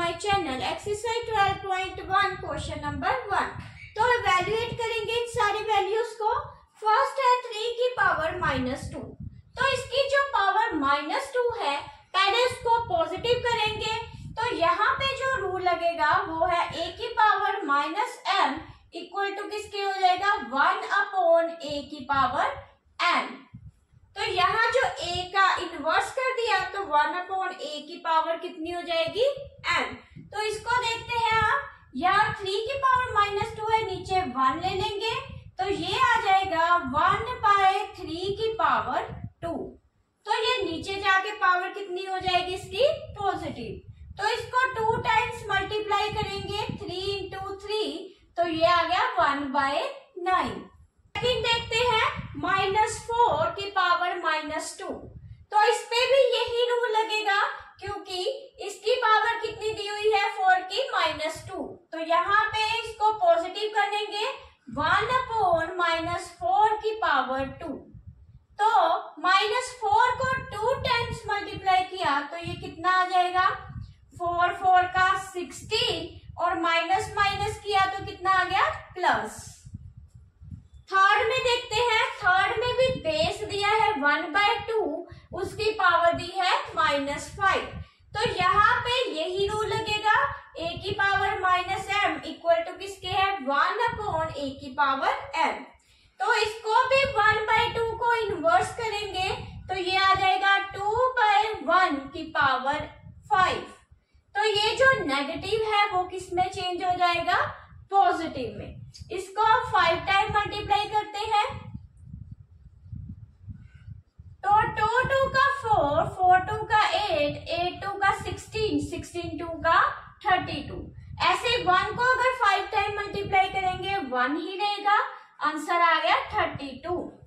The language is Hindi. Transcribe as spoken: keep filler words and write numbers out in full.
My channel exercise twelve point one question number one. तो इवैल्यूएट करेंगे इन सारी वैल्यूज को। फर्स्ट है थ्री की पावर माइनस टू। तो इसकी जो पावर माइनस टू है पहले इसको पॉजिटिव करेंगे। तो यहाँ पे जो रूल लगेगा वो है ए की power minus m equal to किसके हो जाएगा वन अपॉन ए की पावर एम। तो यहाँ जो a का इनवर्स कर दिया तो वन अपॉन ए की पावर कितनी हो जाएगी m। तो इसको देखते हैं आप, यहाँ थ्री की पावर माइनस टू है, नीचे वन ले लेंगे तो ये आ जाएगा वन बाय थ्री की पावर टू। तो ये नीचे जाके पावर कितनी हो जाएगी इसकी पॉजिटिव। तो इसको टू टाइम्स मल्टीप्लाई करेंगे, थ्री इंटू थ्री तो ये आ गया वन बाय नाइन। सेकंड देखते हैं माइनस फोर की पावर माइनस टू। तो इस पे भी यही रूल लगेगा क्योंकि इसकी पावर कितनी दी हुई है फोर की माइनस टू। तो यहाँ पे इसको पॉजिटिव करेंगे वन अपॉन माइनस फोर की पावर टू। तो माइनस फोर को टू टाइम्स मल्टीप्लाई किया तो ये कितना आ जाएगा फोर फोर का सिक्सटीन और माइनस माइनस किया तो कितना आ गया प्लस। थर्ड में देखते हैं, थर्ड में भी बेस दिया है वन बाय टू, उसकी पावर दी है माइनस फाइव। तो यहाँ पे यही रूल लगेगा a की power minus m equal to किसके है वन अपॉन a की पावर m। तो इसको भी वन बाय टू को इनवर्स करेंगे तो ये आ जाएगा टू बाय वन की पावर फाइव। तो ये जो नेगेटिव है वो किस में चेंज हो जाएगा पॉजिटिव में। इसको आप फाइव टाइम मल्टीप्लाई करते हैं तो टू टू का फोर, फोर टू का एट, एट टू का सिक्सटीन, सिक्सटीन टू का थर्टी टू। ऐसे वन को अगर फाइव टाइम मल्टीप्लाई करेंगे वन ही रहेगा, आंसर आ गया थर्टी टू।